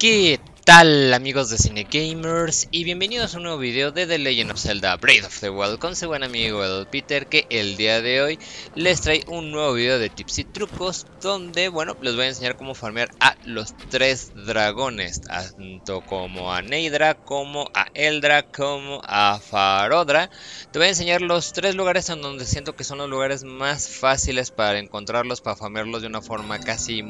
¿Qué tal, amigos de Cine Gamers? Y bienvenidos a un nuevo video de The Legend of Zelda Breath of the Wild con su buen amigo el Peter, que el día de hoy les trae un nuevo video de tips y trucos donde, bueno, les voy a enseñar cómo farmear a los 3 dragones, tanto como a Neidra, como a Eldra, como a Farodra. Te voy a enseñar los 3 lugares en donde siento que son los lugares más fáciles para encontrarlos, para farmearlos de una forma casi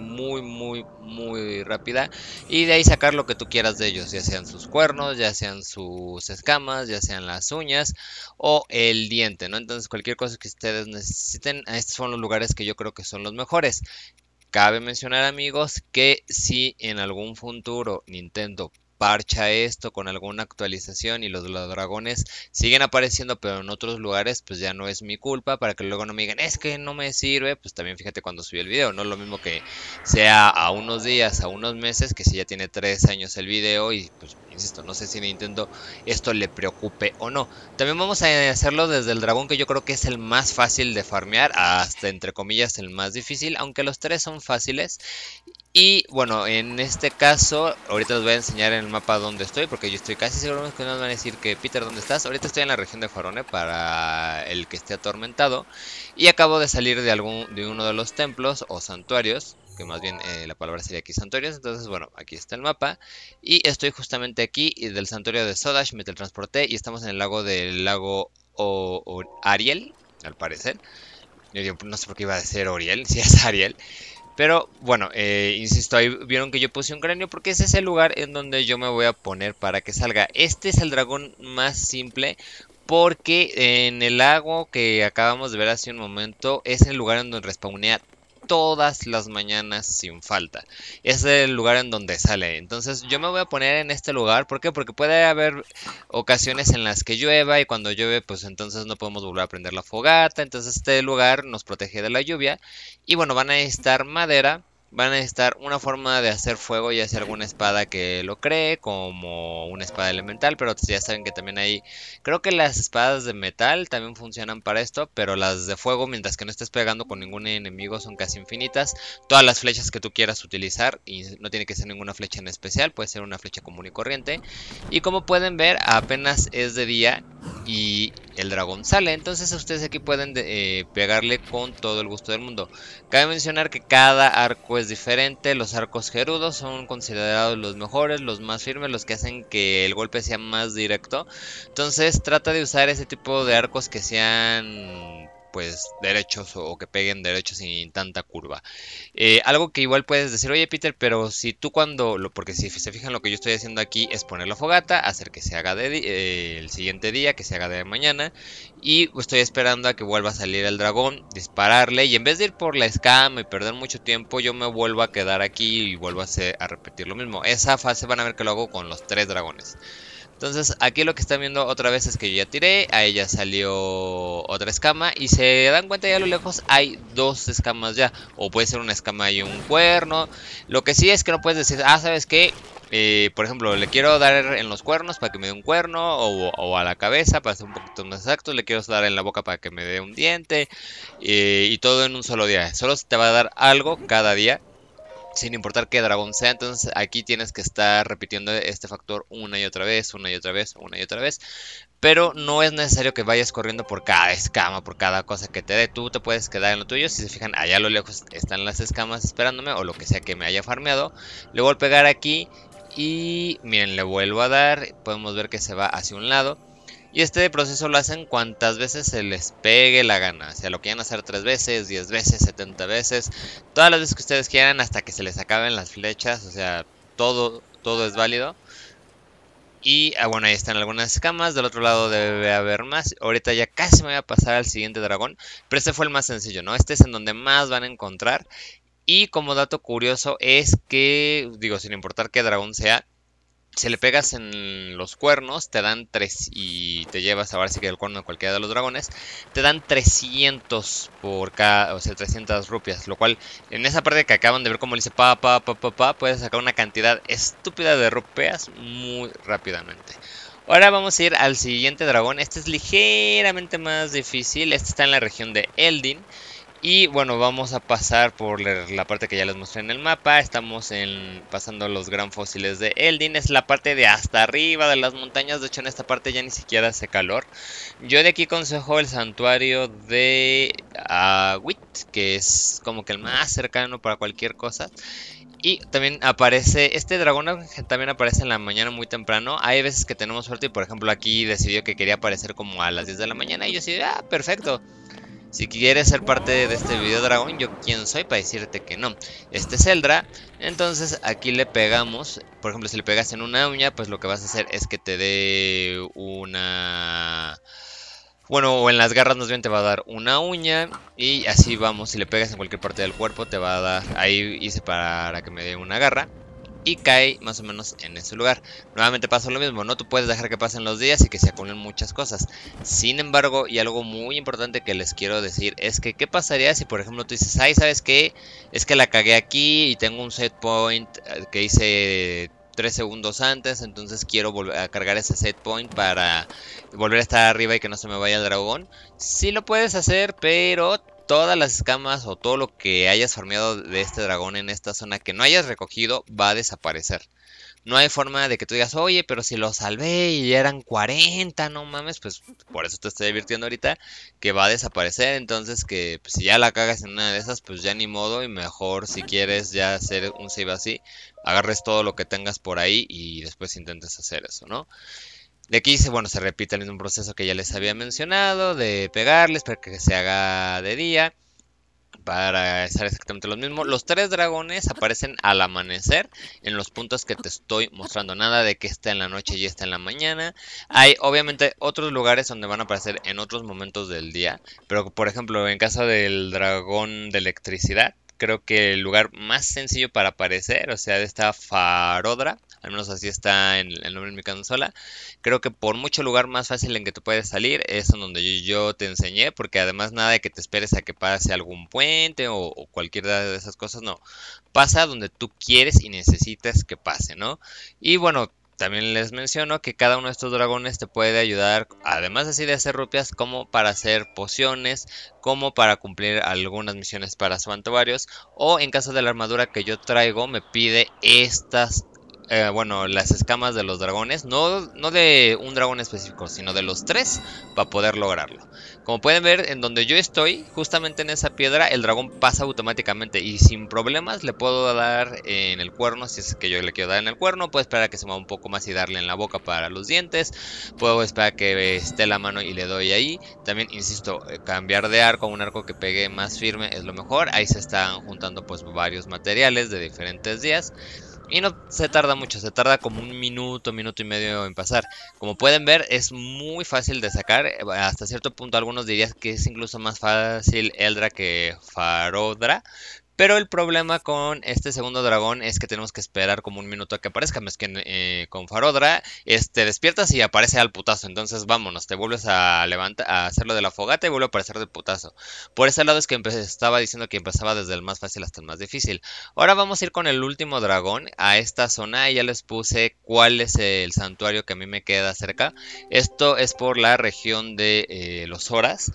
muy rápida, y de ahí sacar lo que tú quieras de ellos, ya sean sus cuernos, ya sean sus escamas, ya sean las uñas o el diente, ¿no? Entonces cualquier cosa que ustedes necesiten, estos son los lugares que yo creo que son los mejores. Cabe mencionar, amigos, que si en algún futuro Nintendo parcha esto con alguna actualización y los dragones siguen apareciendo pero en otros lugares, pues ya no es mi culpa, para que luego no me digan es que no me sirve. Pues también fíjate cuando subí el video, no es lo mismo que sea a unos días, a unos meses, que si ya tiene 3 años el video. Y pues insisto, no sé si Nintendo esto le preocupe o no. También vamos a hacerlo desde el dragón, que yo creo que es el más fácil de farmear, hasta entre comillas el más difícil, aunque los 3 son fáciles. Y bueno, en este caso, ahorita les voy a enseñar en el mapa dónde estoy, porque yo estoy casi seguro que nos van a decir que Peter, ¿dónde estás? Ahorita estoy en la región de Farone, para el que esté atormentado, y acabo de salir de uno de los templos o santuarios, que más bien la palabra sería aquí santuarios. Entonces bueno, aquí está el mapa, y estoy justamente aquí, y del santuario de Sodash me teletransporté, y estamos en el lago Ariel, al parecer. Yo no sé por qué iba a decir Oriel, si es Ariel. Pero bueno, insisto, ahí vieron que yo puse un cráneo porque ese es el lugar en donde yo me voy a poner para que salga. Este es el dragón más simple, porque en el lago que acabamos de ver hace un momento es el lugar en donde respawnea todas las mañanas sin falta. Es el lugar en donde sale. Entonces yo me voy a poner en este lugar. ¿Por qué? Porque puede haber ocasiones en las que llueva, y cuando llueve pues entonces no podemos volver a prender la fogata. Entonces este lugar nos protege de la lluvia. Y bueno, van a necesitar madera. Van a necesitar una forma de hacer fuego, ya sea alguna espada que lo cree, como una espada elemental, pero ya saben que también hay, creo que las espadas de metal también funcionan para esto, pero las de fuego, mientras que no estés pegando con ningún enemigo, son casi infinitas. Todas las flechas que tú quieras utilizar, y no tiene que ser ninguna flecha en especial, puede ser una flecha común y corriente. Y como pueden ver, apenas es de día y el dragón sale, entonces ustedes aquí pueden pegarle con todo el gusto del mundo. Cabe mencionar que cada arco es diferente. Los arcos gerudos son considerados los mejores, los más firmes, los que hacen que el golpe sea más directo. Entonces trata de usar ese tipo de arcos que sean pues derechos, o que peguen derechos sin tanta curva. Algo que igual puedes decir, oye Peter, pero si tú porque si se fijan, lo que yo estoy haciendo aquí es poner la fogata, hacer que se haga el siguiente día, que se haga de mañana, y estoy esperando a que vuelva a salir el dragón, dispararle, y en vez de ir por la escama y perder mucho tiempo, yo me vuelvo a quedar aquí y vuelvo a repetir lo mismo. Esa fase van a ver que lo hago con los 3 dragones. Entonces aquí lo que están viendo otra vez es que yo ya tiré, a ella salió otra escama, y se dan cuenta ya a lo lejos hay 2 escamas ya, o puede ser una escama y un cuerno. Lo que sí es que no puedes decir, ¿sabes qué? Por ejemplo, le quiero dar en los cuernos para que me dé un cuerno, o a la cabeza para ser un poquito más exacto, le quiero dar en la boca para que me dé un diente, y todo en un solo día. Solo te va a dar algo cada día, sin importar qué dragón sea. Entonces aquí tienes que estar repitiendo este factor una y otra vez, una y otra vez, una y otra vez. Pero no es necesario que vayas corriendo por cada escama, por cada cosa que te dé. Tú te puedes quedar en lo tuyo. Si se fijan, allá a lo lejos están las escamas esperándome, o lo que sea que me haya farmeado. Le voy a pegar aquí y miren, le vuelvo a dar. Podemos ver que se va hacia un lado. Y este proceso lo hacen cuantas veces se les pegue la gana. O sea, lo quieren hacer 3 veces, 10 veces, 70 veces. Todas las veces que ustedes quieran, hasta que se les acaben las flechas. O sea, todo es válido. Y bueno, ahí están algunas escamas. Del otro lado debe haber más. Ahorita ya casi me voy a pasar al siguiente dragón, pero este fue el más sencillo, ¿no? Este es en donde más van a encontrar. Y como dato curioso es que, digo, sin importar qué dragón sea, si le pegas en los cuernos, te dan 3, y te llevas ahora sí que el cuerno de cualquiera de los dragones, te dan 300 por cada, o sea, 300 rupias, lo cual en esa parte que acaban de ver como le dice puedes sacar una cantidad estúpida de rupias muy rápidamente. Ahora vamos a ir al siguiente dragón. Este es ligeramente más difícil. Este está en la región de Eldin. Y bueno, vamos a pasar por la parte que ya les mostré en el mapa. Estamos pasando los gran fósiles de Eldin. Es la parte de hasta arriba de las montañas. De hecho, en esta parte ya ni siquiera hace calor. Yo de aquí consejo el santuario de Wit, que es como que el más cercano para cualquier cosa. Y también aparece, este dragón también aparece en la mañana muy temprano. Hay veces que tenemos suerte y por ejemplo aquí decidió que quería aparecer como a las 10 de la mañana. Y yo sí, perfecto. Si quieres ser parte de este video dragón, yo quién soy para decirte que no. Este es Eldra, entonces aquí le pegamos, por ejemplo si le pegas en una uña, pues lo que vas a hacer es que te dé una... Bueno, o en las garras más bien te va a dar una uña y así vamos, si le pegas en cualquier parte del cuerpo te va a dar, ahí hice para que me dé una garra. Y cae más o menos en ese lugar. Nuevamente pasa lo mismo, no tú puedes dejar que pasen los días y que se acumulen muchas cosas. Sin embargo, y algo muy importante que les quiero decir es que qué pasaría si por ejemplo tú dices, ay, ¿sabes qué? Es que la cagué aquí y tengo un set point que hice 3 segundos antes, entonces quiero volver a cargar ese set point para volver a estar arriba y que no se me vaya el dragón. Sí lo puedes hacer, pero todas las escamas o todo lo que hayas farmeado de este dragón en esta zona que no hayas recogido va a desaparecer. No hay forma de que tú digas, oye, pero si lo salvé y ya eran 40, no mames, pues por eso te estoy divirtiendo ahorita, que va a desaparecer. Entonces que pues, si ya la cagas en una de esas, pues ya ni modo y mejor si quieres ya hacer un save así, agarres todo lo que tengas por ahí y después intentes hacer eso, ¿no? De aquí bueno, se repite el mismo proceso que ya les había mencionado, de pegarles para que se haga de día, para hacer exactamente lo mismo. Los 3 dragones aparecen al amanecer en los puntos que te estoy mostrando. Nada de que está en la noche y está en la mañana. Hay obviamente otros lugares donde van a aparecer en otros momentos del día. Pero por ejemplo, en caso del dragón de electricidad, creo que el lugar más sencillo para aparecer, o sea, de esta Farodra, al menos así está en el nombre de mi consola. Creo que por mucho lugar más fácil en que tú puedes salir es en donde yo te enseñé, porque además nada de que te esperes a que pase algún puente o cualquiera de esas cosas, no. Pasa donde tú quieres y necesitas que pase, ¿no? Y bueno, también les menciono que cada uno de estos dragones te puede ayudar, además así de hacer rupias, como para hacer pociones, como para cumplir algunas misiones para santuarios, o en caso de la armadura que yo traigo, me pide estas bueno, las escamas de los dragones, no de un dragón específico, sino de los 3 para poder lograrlo. Como pueden ver, en donde yo estoy, justamente en esa piedra, el dragón pasa automáticamente y sin problemas le puedo dar en el cuerno, si es que yo le quiero dar en el cuerno, puedo esperar a que se mueva un poco más y darle en la boca para los dientes, puedo esperar a que esté la mano y le doy ahí. También, insisto, cambiar de arco a un arco que pegue más firme es lo mejor. Ahí se están juntando pues varios materiales de diferentes días. Y no se tarda mucho, se tarda como un minuto, minuto y medio en pasar. Como pueden ver, es muy fácil de sacar. Hasta cierto punto algunos dirían que es incluso más fácil Eldra que Farodra. Pero el problema con este segundo dragón es que tenemos que esperar como un minuto a que aparezca. Es que con Farodra te despiertas y aparece al putazo. Entonces vámonos, te vuelves a levantar, a hacerlo de la fogata y vuelve a aparecer del putazo. Por ese lado es que estaba diciendo que empezaba desde el más fácil hasta el más difícil. Ahora vamos a ir con el último dragón a esta zona. Ya les puse cuál es el santuario que a mí me queda cerca. Esto es por la región de los Horas.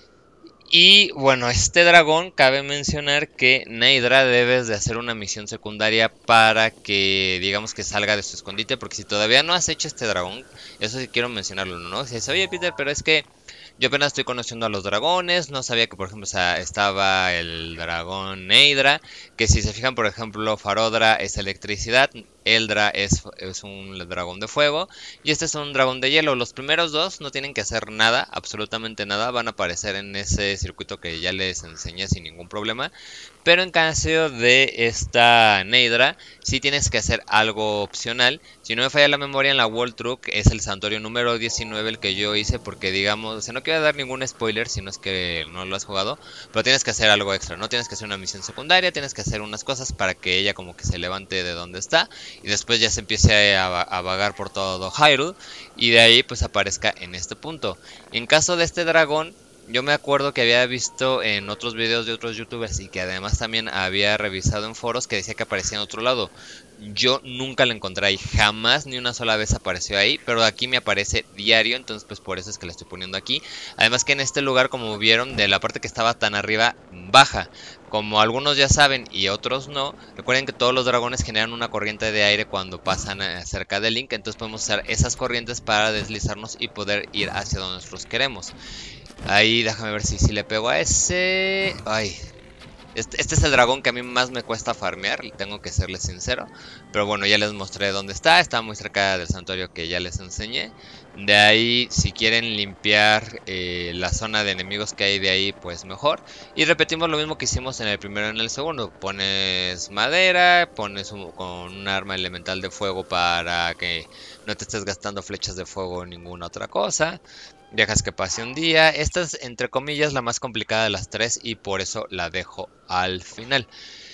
Y bueno, este dragón cabe mencionar que Naydra debes de hacer una misión secundaria para que digamos que salga de su escondite, porque si todavía no has hecho este dragón, eso sí quiero mencionarlo, ¿no? Si dices, oye Peter, pero es que yo apenas estoy conociendo a los dragones, no sabía que por ejemplo estaba el dragón Naydra, que si se fijan por ejemplo Farodra es electricidad, Eldra es un dragón de fuego y este es un dragón de hielo. Los primeros dos no tienen que hacer nada, absolutamente nada, van a aparecer en ese circuito que ya les enseñé sin ningún problema. Pero en caso de esta Neidra, sí tienes que hacer algo opcional. Si no me falla la memoria, en la World Truck es el santuario número 19 el que yo hice, porque digamos, o sea, no quiero dar ningún spoiler si no es que no lo has jugado, pero tienes que hacer algo extra, ¿no? Tienes que hacer una misión secundaria, tienes que hacer unas cosas para que ella como que se levante de donde está y después ya se empiece a vagar por todo Hyrule y de ahí pues aparezca en este punto. En caso de este dragón, yo me acuerdo que había visto en otros videos de otros youtubers y que además también había revisado en foros que decía que aparecía en otro lado. yo nunca la encontré ahí, jamás ni una sola vez apareció ahí, pero aquí me aparece diario, entonces pues por eso es que la estoy poniendo aquí. Además que en este lugar, como vieron, de la parte que estaba tan arriba, baja. Como algunos ya saben y otros no, recuerden que todos los dragones generan una corriente de aire cuando pasan cerca del Link, entonces podemos usar esas corrientes para deslizarnos y poder ir hacia donde nosotros queremos. Ahí déjame ver si le pego a ese. Ay, este es el dragón que a mí más me cuesta farmear, tengo que serles sincero. Pero bueno, ya les mostré dónde está muy cerca del santuario que ya les enseñé. De ahí, si quieren limpiar la zona de enemigos que hay de ahí, pues mejor. Y repetimos lo mismo que hicimos en el primero y en el segundo. Pones madera, pones con un arma elemental de fuego para que no te estés gastando flechas de fuego o ninguna otra cosa. Dejas que pase un día. Esta es, entre comillas, la más complicada de las tres y por eso la dejo al final.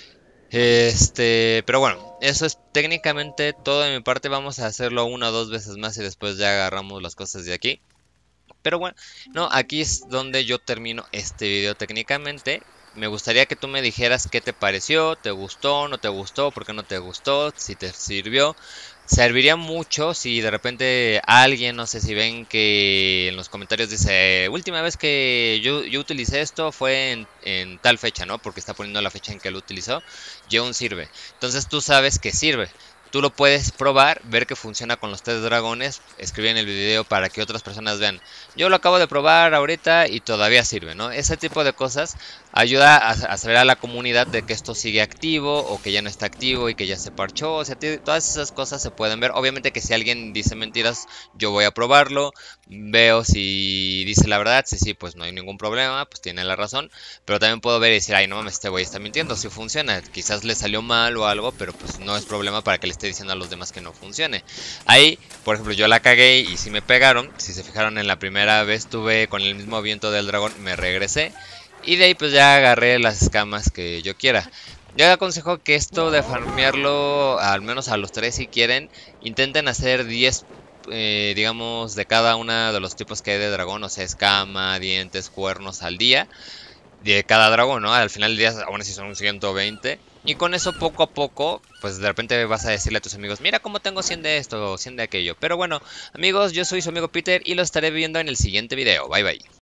Pero bueno, eso es técnicamente todo de mi parte. Vamos a hacerlo una o dos veces más y después ya agarramos las cosas de aquí. Pero bueno, no, aquí es donde yo termino este video técnicamente. Me gustaría que tú me dijeras qué te pareció, te gustó, no te gustó, por qué no te gustó, si te sirvió. Serviría mucho si de repente alguien, no sé si ven que en los comentarios dice, última vez que yo utilicé esto fue en tal fecha, ¿no? Porque está poniendo la fecha en que lo utilizó, y aún sirve. Entonces tú sabes que sirve. Tú lo puedes probar, ver que funciona con los 3 dragones, escribir en el video para que otras personas vean. Yo lo acabo de probar ahorita y todavía sirve, ¿no? Ese tipo de cosas ayuda a saber a la comunidad de que esto sigue activo o que ya no está activo y que ya se parchó. O sea, todas esas cosas se pueden ver. Obviamente que si alguien dice mentiras, yo voy a probarlo, veo si dice la verdad, si sí, pues no hay ningún problema, pues tiene la razón. Pero también puedo ver y decir, ay, no mames, este güey está mintiendo, si funciona. Quizás le salió mal o algo, pero pues no es problema para que le esté diciendo a los demás que no funcione. Ahí, por ejemplo, yo la cagué y si me pegaron. Si se fijaron, en la primera vez tuve con el mismo viento del dragón, me regresé. Y de ahí pues ya agarré las escamas que yo quiera. Yo aconsejo que esto de farmearlo, al menos a los 3 si quieren, intenten hacer 10, digamos, de cada uno de los tipos que hay de dragón, o sea, escama, dientes, cuernos al día, de cada dragón, ¿no? Al final del día, aún así son 120. Y con eso poco a poco, pues de repente vas a decirle a tus amigos, mira cómo tengo 100 de esto, 100 de aquello. Pero bueno, amigos, yo soy su amigo Peter y los estaré viendo en el siguiente video. Bye bye.